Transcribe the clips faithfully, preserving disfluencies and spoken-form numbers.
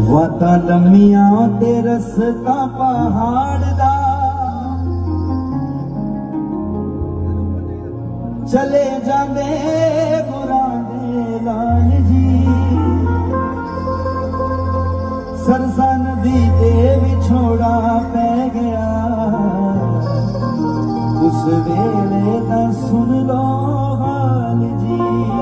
वाता लम्मियां ते रस्ता पहाड़ दा चले जांदे गुरां दे लाल जी सरसा नदी ते विछोड़ा पै गया उस वेले दा सुन लो हाल जी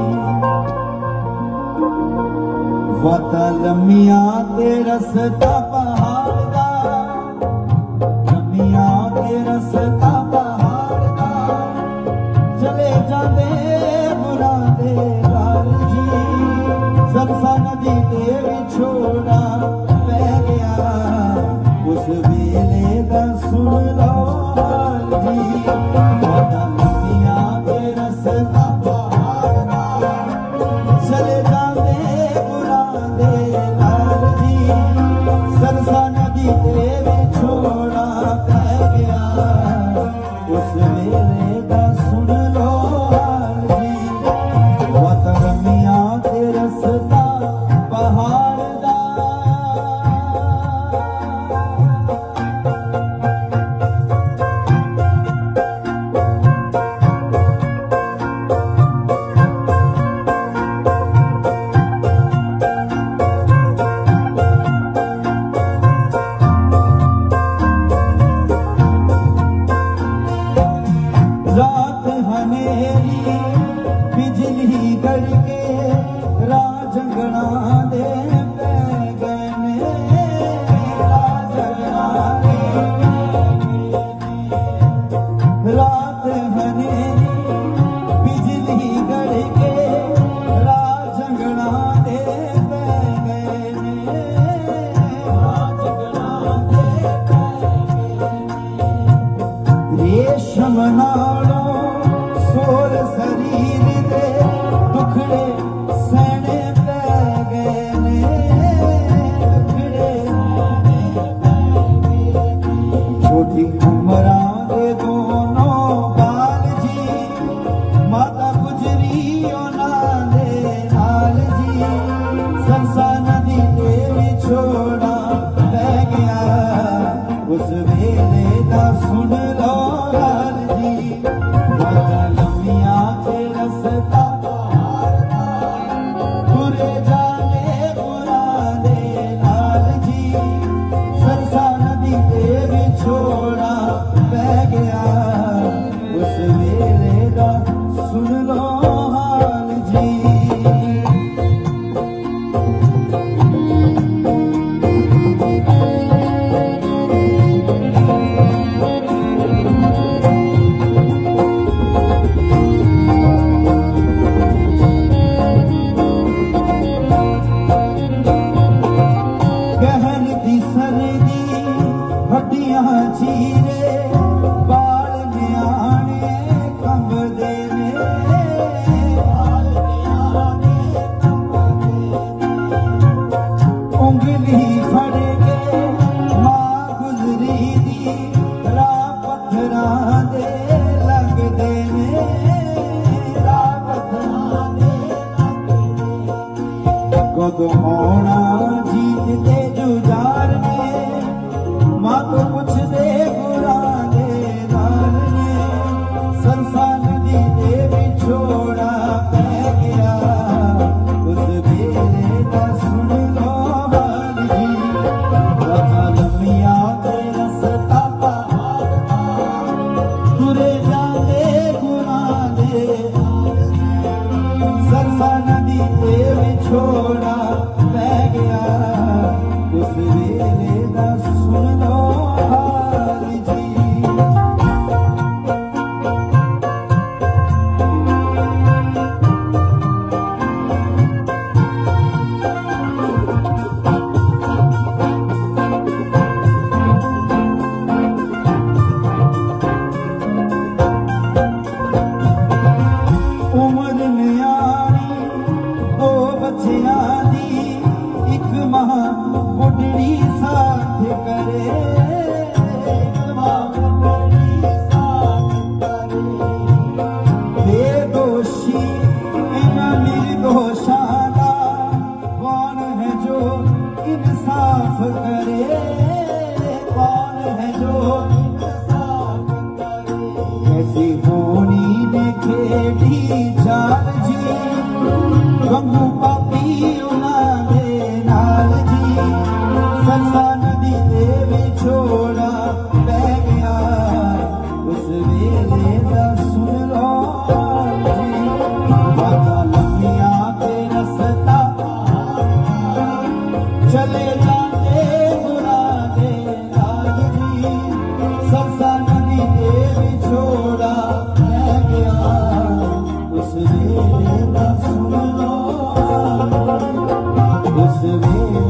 वाता लम्मियां ते रस्ता पहाड़ दा लम्मियां ते रस्ता पहाड़ दा चले जांदे गुरां दे लाल जी सरसा नदी ते विछोड़ा पै गया उस वेले दा सुन लो हाल जी वाता लम्मियां ते रस्ता पहाड़ दा चले जांदे गुरां दे लाल जी सरसा नदी ते विछोड़ा पै गया उस वेले दा सुन लो हाल जी वाता लम्मियां ते रस्ता पहाड़ दा रात हनेरी बिजली गड़के राजंगना दे पै गए ने राजंगना दे रात हनेरी बिजली गड़के राजंगना दे पै गए ने राजंगना दे पै गए रेशम नालों सोर शरीर दे दुखड़े सहने पै गए ने दुखड़े छोटी उमरां दे दोनों बाल जी माता गुजरी उन्हां दे नाल जी सरसा नदी ते विछोड़ा पै गया उस वेले दा सुन लो हाल जी वाता लम्मियां ते रस्ता पहाड़ दा तुरे जाने गुरां दे लाल जी सरसा नदी ते विछोड़ा पै गया उस वेले दा सुन लो हाल जी गहन दी सर्दी हड्डियां चीरे बाल न्याणे कंबदे ने बाल न्याणे कंबदे ने उंगली फड़ के मां गुजरी दी राह पत्थरां दे लगदे ने राह पत्थरां दे लगदे कदों आउणा जीत ते जुजार ने मां तो पुछदे गुरां दे नाल ने सरसा नदी ते विछोड़ा पै गया उस वेले दा सुन लो हाल जी वाता लम्मियां ते रस्ता पहाड़ दा तुरे जांदे गुरां दे सरसा नदी ते विछोड़ा पै गया इंसाफ करे, कौन है जो इंसाफ करे। कैसी होनी ने खेड़ी चाल जी, गंगू पापी उन्हां दे नाल जी। सरसा नदी दे विछोड़ा पै गया, उस वेले दा सुन लो जी। बाता लम्बियां ते रस्ता चले जाते गुनाह दे नाल जी। सरसा नदी दे विछोड़ा पै गया, उस वेले दा सुन लो, उस वेले